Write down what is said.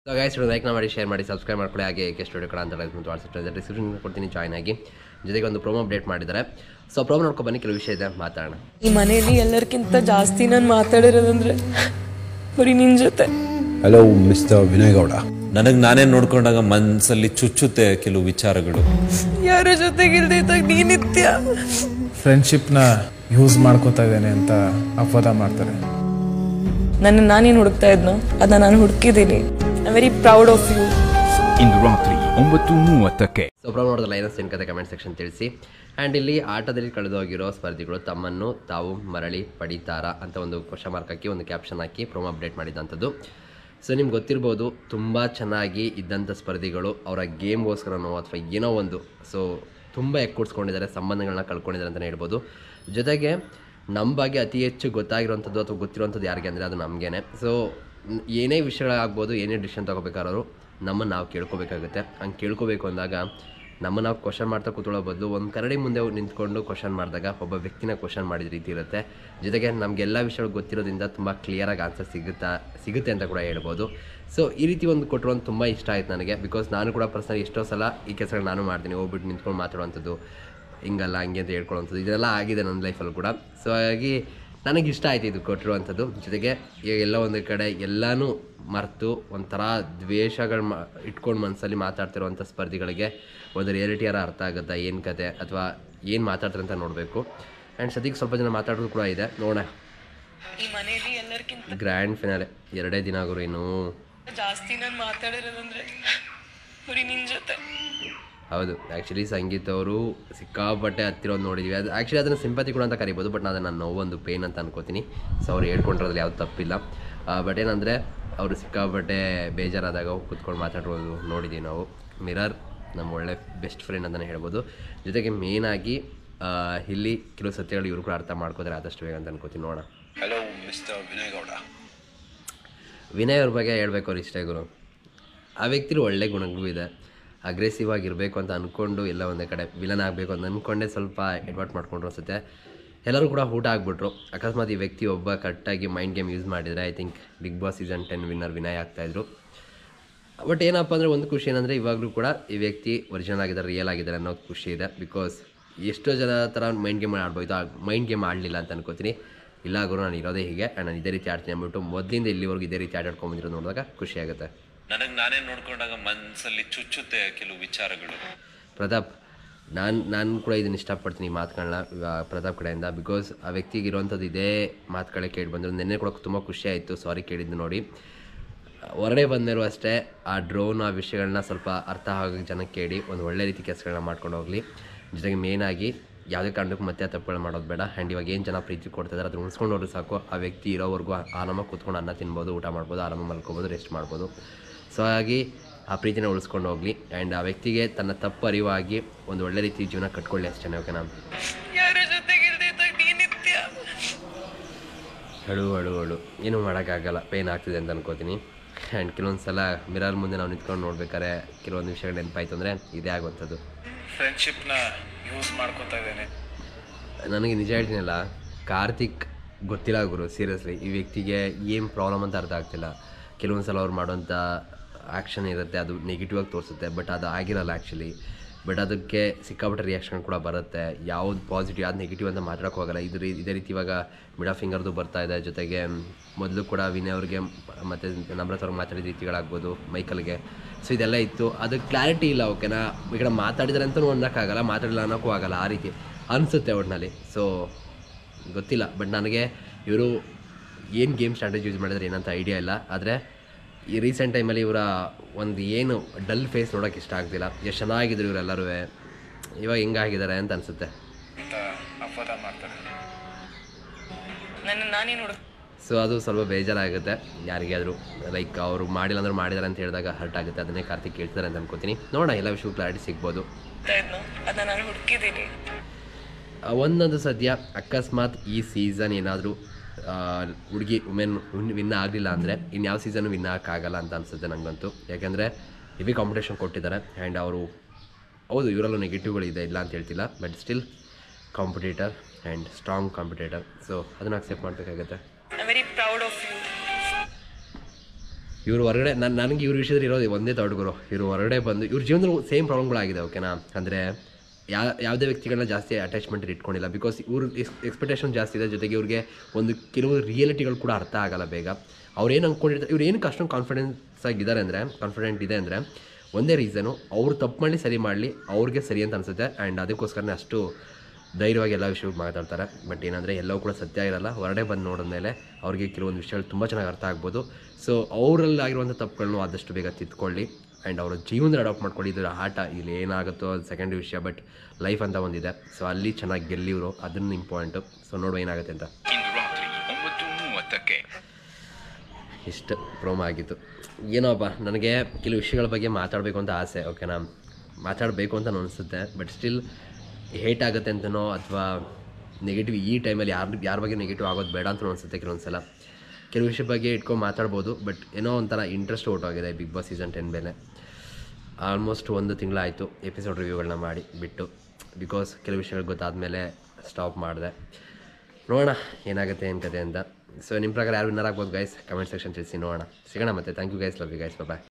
So guys like ಮಾಡಿ share ಮಾಡಿ subscribe ಮಾಡ್ಕೊಳ್ಳಿ. ಹಾಗೆ ಏಕೆ ಸ್ಟುಡಿಯೋ ಕಡೆ ಅಂತ ಮತ್ತು ವಾಟ್ಸಪ್ ಡಿಸ್ಕ್ರಿಪ್ಷನ್ ಕೊಡ್ತೀನಿ, ಜಾಯ್ನ್ ಆಗಿ. ಜೊತೆಗೆ ಒಂದು ಪ್ರೋಮೋ ಅಪ್ಡೇಟ್ ಮಾಡಿದ್ದಾರೆ. ಸೊ ಪ್ರೋಮೋ ನೋಡ್ಕೊಂಡು ಬನ್ನಿ, ಕೆಲವು ವಿಷಯ ಇದೆ ಮಾತಾಡೋಣ. ಈ ಮನೆಯಲ್ಲಿ ಎಲ್ಲರಿಗಿಂತ ಜಾಸ್ತಿ ನಾನು ಮಾತಾಡಿರೋದಂದ್ರೆ ಬರೀ ನಿನ್ನ ಜೊತೆ. Hello mister Vinay Gowda. ನನಗೆ ನಾನೇ ನೋಡ್ಕೊಂಡಾಗ ಮನಸ್ಸಲ್ಲಿ ಚುಚ್ಚುತ್ತೆ ಕೆಲವು ವಿಚಾರಗಳು. ಯಾರ ಜೊತೆಗಿಲ್ದಿದ್ದಾಗ ನೀನಿತ್ಯ ಫ್ರೆಂಡ್ಶಿಪ್ನ ಯೂಸ್ ಮಾಡ್ಕೋತಾ ಇದ್ದೇನೆ ಅಂತ ಅಪವಾದ ಮಾಡ್ತಾರೆ. ನಾನೇನು ಹುಡುಕ್ತಾ ಇದ್ನೋ ಅದನ್ನ ನಾನು ಹುಡುಕಿದ್ದೀನಿ. I very proud of you. ಇಂದು ರಾತ್ರಿ 9:30ಕ್ಕೆ. ಸೊ ಪ್ರೋಮೋ ನೋಡಿದ್ರಲ್ಲ, ಏನೋ ಕತೆ ಕಮೆಂಟ್ ಸೆಕ್ಷನ್ ತಿಳಿಸಿ. ಆ್ಯಂಡ್ ಇಲ್ಲಿ ಆಟದಲ್ಲಿ ಕಳೆದೋಗಿರೋ ಸ್ಪರ್ಧಿಗಳು ತಮ್ಮನ್ನು ತಾವು ಮರಳಿ ಪಡೀತಾರಾ ಅಂತ ಒಂದು ಕ್ವಶನ್ ಮಾರ್ಕ್ ಹಾಕಿ ಒಂದು ಕ್ಯಾಪ್ಷನ್ ಹಾಕಿ ಪ್ರೋಮೋ ಅಪ್ಡೇಟ್ ಮಾಡಿದಂಥದ್ದು. ಸೊ ನಿಮ್ಗೆ ಗೊತ್ತಿರ್ಬೋದು, ತುಂಬ ಚೆನ್ನಾಗಿ ಇದ್ದಂಥ ಸ್ಪರ್ಧಿಗಳು ಅವರ ಗೇಮ್ಗೋಸ್ಕರನೋ ಅಥವಾ ಏನೋ ಒಂದು ತುಂಬ ಎಕ್ಕೂಡ್ಸ್ಕೊಂಡಿದ್ದಾರೆ, ಸಂಬಂಧಗಳನ್ನ ಕಳ್ಕೊಂಡಿದ್ದಾರೆ ಅಂತಲೇ ಹೇಳ್ಬೋದು. ಜೊತೆಗೆ ನಮ್ಮ ಬಗ್ಗೆ ಅತಿ ಹೆಚ್ಚು ಗೊತ್ತಾಗಿರೋವಂಥದ್ದು ಅಥವಾ ಗೊತ್ತಿರೋವಂಥದ್ದು ಯಾರಿಗೆ ಅಂದರೆ ಅದು ನಮಗೇನೆ. ಸೊ ಏನೇ ವಿಷಯಗಳಾಗ್ಬೋದು, ಏನೇ ಡಿಸಿಷನ್ ತೊಗೋಬೇಕಾದ್ರು ನಮ್ಮನ್ನು ನಾವು ಕೇಳ್ಕೊಬೇಕಾಗುತ್ತೆ. ಹಂಗೆ ಕೇಳ್ಕೊಬೇಕು ಅಂದಾಗ ನಮ್ಮನ್ನು ನಾವು ಕ್ವಶನ್ ಮಾಡ್ತಾ ಕೂತ್ಕೊಳ್ಳೋ ಬದಲು ಒಂದು ಕರಡಿ ಮುಂದೆ ನಿಂತ್ಕೊಂಡು ಕ್ವಶನ್ ಮಾಡಿದಾಗ ಒಬ್ಬ ವ್ಯಕ್ತಿನ ಕ್ವಶನ್ ಮಾಡಿದ ರೀತಿ ಇರುತ್ತೆ. ಜೊತೆಗೆ ನಮಗೆಲ್ಲ ವಿಷಯಗಳು ಗೊತ್ತಿರೋದ್ರಿಂದ ತುಂಬ ಕ್ಲಿಯರಾಗಿ ಆನ್ಸರ್ ಸಿಗುತ್ತೆ ಅಂತ ಕೂಡ ಹೇಳ್ಬೋದು. ಸೊ ಈ ರೀತಿ ಒಂದು ಕೊಟ್ಟರು ತುಂಬ ಇಷ್ಟ ಆಯ್ತು ನನಗೆ. ಬಿಕಾಸ್ ನಾನು ಕೂಡ ಪರ್ಸನಲಿ ಎಷ್ಟೋ ಸಲ ಈ ಕೆಲಸಗಳು ನಾನು ಮಾಡ್ತೀನಿ, ಹೋಗ್ಬಿಟ್ಟು ನಿಂತ್ಕೊಂಡು ಮಾತಾಡೋವಂಥದ್ದು, ಹಿಂಗಲ್ಲ ಹಂಗೆ ಅಂತ ಹೇಳ್ಕೊಳ್ಳೋವಂಥದ್ದು, ಇದೆಲ್ಲ ಆಗಿದೆ ನನ್ನ ಲೈಫಲ್ಲಿ ಕೂಡ. ಸೊ ಹಾಗಾಗಿ ನನಗೆ ಇಷ್ಟ ಆಯಿತು ಇದು ಕೊಟ್ಟಿರುವಂಥದ್ದು. ಜೊತೆಗೆ ಈಗ ಎಲ್ಲ ಒಂದು ಕಡೆ ಎಲ್ಲನೂ ಮರೆತು ಒಂಥರ ದ್ವೇಷಗಳು ಇಟ್ಕೊಂಡು ಮನಸ್ಸಲ್ಲಿ ಮಾತಾಡ್ತಿರುವಂಥ ಸ್ಪರ್ಧಿಗಳಿಗೆ ಒಂದು ರಿಯಾಲಿಟಿಯಾರ ಅರ್ಥ ಆಗುತ್ತಾ, ಏನು ಕತೆ ಅಥವಾ ಏನು ಮಾತಾಡ್ತಾರೆ ಅಂತ ನೋಡಬೇಕು. ಆ್ಯಂಡ್ ಸದ್ಯಕ್ಕೆ ಸ್ವಲ್ಪ ಜನ ಮಾತಾಡೋದು ಕೂಡ ಇದೆ, ನೋಡೋಣ. ಈ ಮನೆಯಲ್ಲಿ ಎಲ್ಲರಿಗಿಂತ ಗ್ರ್ಯಾಂಡ್ ಫಿನಾಲೆ 2 ದಿನ ಆಗೋರು ಇನ್ನು ಜಾಸ್ತಿ ನಾನು ಮಾತಾಡಿರೋದಂದ್ರೆ ಬರೀ ನಿನ್ನ ಜೊತೆ. ಹೌದು, ಆ್ಯಕ್ಚುಲಿ ಸಂಗೀತ ಅವರು ಸಿಕ್ಕಾಪಟ್ಟೆ ಹತ್ತಿರೋದು ನೋಡಿದ್ವಿ. ಅದು ಆ್ಯಕ್ಚುಲಿ ಅದನ್ನು ಸಿಂಪತಿ ಕೂಡ ಅಂತ ಕರಿಬೋದು, ಬಟ್ ನಾನು ಅದನ್ನು ನೋವೊಂದು ಪೇನ್ ಅಂತ ಅನ್ಕೋತೀನಿ. ಸೊ ಅವ್ರು ಹೇಳ್ಕೊಂಡಿರೋದ್ರಲ್ಲಿ ಯಾವ್ದು ತಪ್ಪಿಲ್ಲ. ಬಟ್ ಏನಂದರೆ ಅವರು ಸಿಕ್ಕಾಪಟ್ಟೆ ಬೇಜಾರಾದಾಗ ಕೂತ್ಕೊಂಡು ಮಾತಾಡೋದು ನೋಡಿದ್ದೀವಿ ನಾವು. ಮಿರರ್ ನಮ್ಮ ಒಳ್ಳೆ ಬೆಸ್ಟ್ ಫ್ರೆಂಡ್ ಅಂತಲೇ ಹೇಳ್ಬೋದು. ಜೊತೆಗೆ ಮೇಯ್ನಾಗಿ ಇಲ್ಲಿ ಕೆಲವು ಸತ್ಯಗಳು ಇವರು ಕೂಡ ಅರ್ಥ ಮಾಡ್ಕೋತಾರೆ ಆದಷ್ಟು ಬೇಗ ಅಂತ ಅನ್ಕೋತೀನಿ. ನೋಡೋಣ. Hello mister Vinay Gowda. ವಿನಯ್ ಅವ್ರ ಬಗ್ಗೆ ಹೇಳ್ಬೇಕು, ಅವ್ರು ಇಷ್ಟೇ ಗುರು. ಆ ವ್ಯಕ್ತಿಲಿ ಒಳ್ಳೆ ಗುಣಗಳು ಇದೆ. ಅಗ್ರೆಸಿವ್ ಆಗಿರಬೇಕು ಅಂತ ಅಂದ್ಕೊಂಡು ಎಲ್ಲ ಒಂದೇ ಕಡೆ ವಿಲನ್ ಆಗಬೇಕು ಅಂತ ಅಂದ್ಕೊಂಡೇ ಸ್ವಲ್ಪ ಎಡ್ವರ್ಟ್ ಮಾಡ್ಕೊಂಡ್ರು ಅನಿಸುತ್ತೆ. ಎಲ್ಲರೂ ಕೂಡ ಊಟ ಆಗಿಬಿಟ್ರು. ಅಕಸ್ಮಾತ್ ಈ ವ್ಯಕ್ತಿ ಒಬ್ಬ ಕರೆಕ್ಟಾಗಿ ಮೈಂಡ್ ಗೇಮ್ ಯೂಸ್ ಮಾಡಿದರೆ I think big boss season 10 winner Vinay ಆಗ್ತಾಯಿದ್ರು. ಬಟ್ ಏನಪ್ಪ ಅಂದರೆ ಒಂದು ಖುಷಿ ಏನಂದರೆ ಇವಾಗಲೂ ಕೂಡ ಈ ವ್ಯಕ್ತಿ ಒರಿಜಿನಲ್ ಆಗಿದ್ದಾರೆ, ರಿಯಲ್ ಆಗಿದ್ದಾರೆ ಅನ್ನೋದು ಖುಷಿ ಇದೆ. ಬಿಕಾಸ್ ಎಷ್ಟೋ ಜನ ಥರ ಮೈಂಡ್ ಗೇಮ್ ಆಡ್ಬೋದು, ಆ ಮೈಂಡ್ ಗೇಮ್ ಆಡಲಿಲ್ಲ ಅಂತ ಅನ್ಕೋತೀನಿ. ಇಲ್ಲ ಗುರು, ನಾನು ಇರೋದೇ ಹೀಗೆ, ನಾನು ಇದೇ ರೀತಿ ಆಡ್ತೀನಿ ಅಂದ್ಬಿಟ್ಟು ಮೊದಲಿಂದ ಇಲ್ಲಿವರೆಗೂ ಇದೇ ರೀತಿ ಆಟಾಡ್ಕೊಂಬಂದಿರೋದು ನೋಡಿದಾಗ ಖುಷಿಯಾಗುತ್ತೆ. ನನಗೆ ನಾನೇ ನೋಡ್ಕೊಂಡಾಗ ಮನಸ್ಸಲ್ಲಿ ಚುಚ್ಚುತ್ತೆ ಕೆಲವು ವಿಚಾರಗಳು. ಪ್ರತಾಪ್, ನಾನು ಕೂಡ ಇದನ್ನು ಇಷ್ಟಪಡ್ತೀನಿ ಈ ಮಾತುಗಳನ್ನ ಪ್ರತಾಪ್ ಕಡೆಯಿಂದ. ಬಿಕಾಸ್ ಆ ವ್ಯಕ್ತಿಗೆ ಇರೋವಂಥದ್ದು ಇದೇ ಮಾತುಗಳೇ ಕೇಳಿ ಬಂದರು. ನಿನ್ನೆ ಕೂಡ ತುಂಬ ಖುಷಿ ಆಯಿತು ಸಾರಿ ಕೇಳಿದ್ದು ನೋಡಿ. ಹೊರಗಡೆ ಬಂದರೂ ಅಷ್ಟೇ ಆ ಡ್ರೋನ್ ಆ ವಿಷಯಗಳನ್ನ ಸ್ವಲ್ಪ ಅರ್ಥ ಆಗೋಕ್ಕೆ ಜನಕ್ಕೆ ಕೇಳಿ ಒಂದು ಒಳ್ಳೆ ರೀತಿ ಕೆಲಸಗಳನ್ನ ಮಾಡ್ಕೊಂಡು ಹೋಗಲಿ. ಜೊತೆಗೆ ಮೇಯ್ನಾಗಿ ಯಾವುದೇ ಕಾರಣಕ್ಕೂ ಮತ್ತೆ ತಪ್ಪುಗಳು ಮಾಡೋದು ಬೇಡ. ಆ್ಯಂಡ್ ಇವಾಗ ಏನು ಜನ ಪ್ರೀತಿ ಕೊಡ್ತಿದ್ದಾರೆ ಅದನ್ನು ಉಳಿಸ್ಕೊಂಡು ಹೋದ್ರೆ ಸಾಕು. ಆ ವ್ಯಕ್ತಿ ಇರೋವರೆಗೂ ಆರಾಮಾಗಿ ಕೂತ್ಕೊಂಡು ಅನ್ನ ತಿನ್ಬೋದು, ಊಟ ಮಾಡ್ಬೋದು, ಆರಾಮಾಗಿ ಮಲ್ಕೋಬೋದು, ರೆಸ್ಟ್ ಮಾಡ್ಬೋದು. ಸೊ ಹಾಗಾಗಿ ಆ ಪ್ರೀತಿನ ಉಳಿಸ್ಕೊಂಡು ಹೋಗಲಿ. ಆ್ಯಂಡ್ ಆ ವ್ಯಕ್ತಿಗೆ ತನ್ನ ತಪ್ಪು ಅರಿವಾಗಿ ಒಂದು ಒಳ್ಳೆ ರೀತಿ ಜೀವನ ಕಟ್ಕೊಳ್ಳಿ ಅಷ್ಟೇ. ಓಕೆನಾ? ಯಾರ ಜೊತೆಗಿಲ್ದಿದ್ದಾಗ ನೀನಿತ್ಯ. ಅಳು ಏನೂ ಮಾಡೋಕ್ಕಾಗಲ್ಲ, ಪೇನ್ ಆಗ್ತಿದೆ ಅಂತ ಅನ್ಕೋತೀನಿ. ಆ್ಯಂಡ್ ಕೆಲವೊಂದು ಸಲ ಮಿರರ್ ಮುಂದೆ ನಾವು ನಿಂತ್ಕೊಂಡು ನೋಡ್ಬೇಕಾದ್ರೆ ಕೆಲವೊಂದು ವಿಷಯಗಳು ನೆನಪಾಯ್ತು ಅಂದರೆ ಇದೇ ಆಗುವಂಥದ್ದು. ಫ್ರೆಂಡ್ಶಿಪ್ನ ಯೂಸ್ ಮಾಡ್ಕೋತಾ ಇದ್ದೇನೆ. ನನಗೆ ನಿಜ ಹೇಳ್ತೀನಲ್ಲ, ಕಾರ್ತಿಕ್ ಗೊತ್ತಿಲ್ಲ ಗುರು, ಸೀರಿಯಸ್ಲಿ ಈ ವ್ಯಕ್ತಿಗೆ ಏನು ಪ್ರಾಬ್ಲಮ್ ಅಂತ ಅರ್ಥ ಆಗ್ತಿಲ್ಲ. ಕೆಲವೊಂದು ಸಲ ಅವ್ರು ಮಾಡೋಂಥ ಆ್ಯಕ್ಷನ್ ಇರುತ್ತೆ, ಅದು ನೆಗೆಟಿವ್ ಆಗಿ ತೋರಿಸುತ್ತೆ, ಬಟ್ ಅದು ಆಗಿರಲ್ಲ ಆ್ಯಕ್ಚುಲಿ. ಬಟ್ ಅದಕ್ಕೆ ಸಿಕ್ಕಾಪಟ್ಟೆ ರಿಯಾಕ್ಷನ್ ಕೂಡ ಬರುತ್ತೆ. ಯಾವುದು ಪಾಸಿಟಿವ್ ಯಾವ್ದು ನೆಗೆಟಿವ್ ಅಂತ ಮಾತಾಡೋಕೆ ಹೋಗಲ್ಲ. ಇದೇ ರೀತಿ ಇವಾಗ ಮಿಡಾ ಫಿಂಗರ್ದು ಬರ್ತಾ ಇದೆ. ಜೊತೆಗೆ ಮೊದಲು ಕೂಡ ವಿನಯ್ ಅವ್ರಿಗೆ ಮತ್ತು ನಮ್ರತ್ ಅವ್ರಿಗೆ ಮಾತಾಡಿದ ರೀತಿಗಳಾಗ್ಬೋದು, ಮೈಕಲ್ಗೆ. ಸೊ ಇದೆಲ್ಲ ಇತ್ತು, ಅದು ಕ್ಲಾರಿಟಿ ಇಲ್ಲ. ಓಕೆನಾ? ಈ ಕಡೆ ಮಾತಾಡಿದರೆ ಅಂತಲೂ ಅನ್ನೋಕ್ಕಾಗಲ್ಲ, ಮಾತಾಡಿಲ್ಲ ಅನ್ನೋಕ್ಕೂ ಆಗಲ್ಲ, ಆ ರೀತಿ ಅನಿಸುತ್ತೆ ಒಟ್ಟಿನಲ್ಲಿ. ಸೊ ಗೊತ್ತಿಲ್ಲ, ಬಟ್ ನನಗೆ ಇವರು ಏನು ಗೇಮ್ ಸ್ಟ್ರಾಟಜಿ ಯೂಸ್ ಮಾಡಿದ್ರೆ ಏನಂತ ಐಡಿಯಾ ಇಲ್ಲ. ಆದರೆ ಈ ರೀಸೆಂಟ್ ಟೈಮಲ್ಲಿ ಇವರ ಒಂದು ಏನು ಡಲ್ ಫೇಸ್ ನೋಡೋಕೆ ಇಷ್ಟ ಆಗ್ತಿಲ್ಲ. ಎಷ್ಟು ಚೆನ್ನಾಗಿದ್ರು ಇವರೆಲ್ಲರೂ, ಇವಾಗ ಹೆಂಗಾಗಿದ್ದಾರೆ ಅಂತ ಅನಿಸುತ್ತೆ. ಅಪವಾದ ಮಾಡ್ತಾರೆ. ನಾನೇನು ಹುಡುಕ್ ಸೊ ಅದು ಸ್ವಲ್ಪ ಬೇಜಾರಾಗುತ್ತೆ ಯಾರಿಗಾದರೂ. ಲೈಕ್ ಅವರು ಮಾಡಿಲ್ಲ ಅಂದರೂ ಮಾಡಿದ್ದಾರೆ ಅಂತ ಹೇಳಿದಾಗ ಹರ್ಟ್ ಆಗುತ್ತೆ. ಅದನ್ನೇ ಕಾರ್ತಿಕ್ ಕೇಳ್ತಾರೆ ಅಂತ ಅನ್ಕೋತೀನಿ. ನೋಡೋಣ, ಎಲ್ಲ ವಿಷಯಕ್ಕೂ ಕ್ಲಾರಿಟಿ ಸಿಗ್ಬೋದು. ಅದನ್ನ ನಾನು ಹುಡುಕಿದ್ದೀನಿ. ಒಂದೊಂದು ಸದ್ಯ ಅಕಸ್ಮಾತ್ ಈ ಸೀಸನ್ ಏನಾದರೂ ಹುಡುಗಿ ವುಮೆನ್ ವಿನ್ ಆಗಲಿಲ್ಲ ಅಂದರೆ ಇನ್ಯಾವ ಸೀಸನ್ನು ವಿನ್ ಆಗೋಕ್ಕಾಗಲ್ಲ ಅಂತ ಅನಿಸುತ್ತೆ ನನಗಂತೂ. ಯಾಕೆಂದರೆ ಹೆವಿ ಕಾಂಪಿಟೇಷನ್ ಕೊಟ್ಟಿದ್ದಾರೆ. ಆ್ಯಂಡ್ ಅವರು ಹೌದು ಇವರಲ್ಲೂ ನೆಗೆಟಿವ್ಗಳಿದೆ, ಇಲ್ಲ ಅಂತ ಹೇಳ್ತಿಲ್ಲ, but still competitor and strong competitor. So ಅದನ್ನು ಅಕ್ಸೆಪ್ಟ್ ಮಾಡಬೇಕಾಗುತ್ತೆ. I very proud of you. ಇವ್ರು ಹೊರಗಡೆ ನನಗೆ ಇವ್ರ ವಿಷಯದಲ್ಲಿ ಇರೋದು ಒಂದೇ ಥಾಟ್ ಗುರು. ಇವರು ಹೊರಗಡೆ ಬಂದು ಇವ್ರ ಜೀವನದಲ್ಲಿ ಸೇಮ್ ಪ್ರಾಬ್ಲಮ್ಗಳಾಗಿದೆ, ಓಕೆನಾ. ಅಂದರೆ ಯಾವುದೇ ವ್ಯಕ್ತಿಗಳನ್ನ ಜಾಸ್ತಿ ಅಟ್ಯಾಚ್ಮೆಂಟ್ ಇಟ್ಕೊಂಡಿಲ್ಲ. ಬಿಕಾಸ್ ಇವ್ರ ಎಕ್ಸ್ಪೆಕ್ಟೇಷನ್ ಜಾಸ್ತಿ ಇದೆ. ಜೊತೆಗೆ ಇವ್ರಿಗೆ ಒಂದು ಕೆಲವು ರಿಯಾಲಿಟಿಗಳು ಕೂಡ ಅರ್ಥ ಆಗಲ್ಲ ಬೇಗ. ಅವ್ರೇನು ಅಂದ್ಕೊಂಡಿರ್ತಾರೆ, ಇವ್ರು ಏನಕ್ಕೆ ಅಷ್ಟೊಂದು ಕಾನ್ಫಿಡೆಂಟ್ ಇದೆ ಅಂದರೆ ಒಂದೇ ರೀಸನು, ಅವ್ರು ತಪ್ಪು ಮಾಡಲಿ ಸರಿ ಮಾಡಲಿ ಅವ್ರಿಗೆ ಸರಿ ಅಂತ ಅನಿಸುತ್ತೆ. ಆ್ಯಂಡ್ ಅದಕ್ಕೋಸ್ಕರನೇ ಅಷ್ಟು ಧೈರ್ಯವಾಗಿ ಎಲ್ಲ ವಿಷಯಗಳು ಮಾತಾಡ್ತಾರೆ. ಬಟ್ ಏನಂದರೆ ಎಲ್ಲವೂ ಕೂಡ ಸತ್ಯ ಇರಲ್ಲ. ಹೊರಗಡೆ ಬಂದು ನೋಡಿದ್ಮೇಲೆ ಅವ್ರಿಗೆ ಕೆಲವೊಂದು ವಿಷಯಗಳು ತುಂಬ ಚೆನ್ನಾಗಿ ಅರ್ಥ ಆಗ್ಬೋದು. ಸೊ ಅವರಲ್ಲಾಗಿರುವಂಥ ತಪ್ಪುಗಳನ್ನು ಆದಷ್ಟು ಬೇಗ ತಿದ್ಕೊಳ್ಳಿ ಆ್ಯಂಡ್ ಅವರ ಜೀವನದಲ್ಲಿ ಅಡಾಪ್ಟ್ ಮಾಡ್ಕೊಳ್ಳಿ. ಇದರ ಆಟ ಇಲ್ಲಿ ಏನಾಗುತ್ತೋ ಅದು ಸೆಕೆಂಡ್ ವಿಷಯ, ಬಟ್ ಲೈಫ್ ಅಂತ ಒಂದಿದೆ. ಸೊ ಅಲ್ಲಿ ಚೆನ್ನಾಗಿ ಗೆಲ್ಲಿವರು, ಅದನ್ನು ಇಂಪಾರ್ಟೆಂಟು. ಸೊ ನೋಡುವ ಏನಾಗುತ್ತೆ ಅಂತ. ಇಂದು ರಾತ್ರಿ 9:30ಕ್ಕೆ. ಇಷ್ಟು ಪ್ರೋಮೋ ಆಗಿತ್ತು. ಏನೋಪ್ಪ, ನನಗೆ ಕೆಲವು ವಿಷಯಗಳ ಬಗ್ಗೆ ಮಾತಾಡಬೇಕು ಅಂತ ಆಸೆ, ಓಕೆನಾ. ಮಾತಾಡಬೇಕು ಅಂತ ಅನಿಸುತ್ತೆ. ಬಟ್ ಸ್ಟಿಲ್ ಹೇಟ್ ಆಗುತ್ತೆ ಅಂತನೋ ಅಥವಾ ನೆಗೆಟಿವ್ ಈ ಟೈಮಲ್ಲಿ ಯಾರ ಬಗ್ಗೆ ನೆಗೆಟಿವ್ ಆಗೋದು ಬೇಡ ಅಂತ ಅನಿಸುತ್ತೆ. ಕೆಲವೊಂದು ಸಲ ಕೆಲವು ವಿಷಯ ಬಗ್ಗೆ ಇಟ್ಕೊಂಡು ಮಾತಾಡ್ಬೋದು. ಬಟ್ ಏನೋ ಒಂಥರ ಇಂಟ್ರೆಸ್ಟ್ ಹೊರಟೋಗಿದೆ ಬಿಗ್ ಬಾಸ್ ಸೀಸನ್ 10 ಮೇಲೆ. ಆಲ್ಮೋಸ್ಟ್ 1 ತಿಂಗಳಾಯಿತು ಎಪಿಸೋಡ್ ರಿವ್ಯೂಗಳನ್ನ ಮಾಡಿ ಬಿಟ್ಟು. ಬಿಕಾಸ್ ಕೆಲವು ವಿಷಯಗಳು ಗೊತ್ತಾದಮೇಲೆ ಸ್ಟಾಪ್ ಮಾಡಿದೆ. ನೋಡೋಣ ಏನಾಗುತ್ತೆ ಏನು ಕತೆ ಅಂತ. ಸೊ ನಿಮ್ಮ ಪ್ರಕಾರ ಯಾರು ವಿನ್ನರ್ ಆಗ್ಬೋದು ಗೈಸ್, ಕಮೆಂಟ್ ಸೆಕ್ಷನ್ ತಿಳಿಸಿ ನೋಡೋಣ. ಸಿಗೋಣ ಮತ್ತೆ. Thank you guys, love you guys, bye.